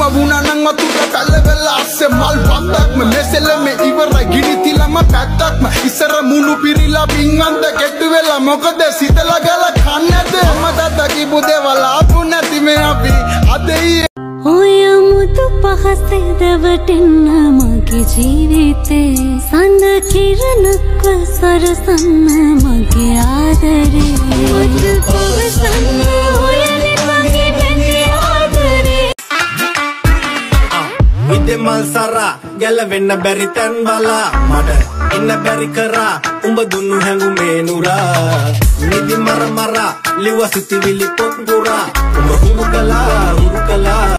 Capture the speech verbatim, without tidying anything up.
වුණා නම් වතුර පැලවෙලා අස්සේ මල් පත්තක්ම මෙසෙලෙම ඉවරයි ගිනි තිලම පැත්තක්ම ඉස්සර මුණු පිරිලා පිංගන්ද කෙට්ටු වෙලා මොකද සිතලා ගල කන්නද මම තාත්තා කිව්ව දේවල් ආපු නැති මේ අපි අද ඔය මුතු පහසේ දවටෙන්න මගේ ජීවිතේ සඳ කිරණක්ව සරසන්න මගේ ආදරේ මුතු පවසන්න ඔයනේ මගේ බැඳේ ආදරේ ඉදේ මල් සරා ගැලවෙන්න බැරි තැන් බලා මට ඉන්න බැරි කරා උඹ දුන්නු හැඟුමේ නුරා නිදි මර මර ලිව සිටිවිලි පොත් පුරා උඹ හුරු කලා හුරු කලා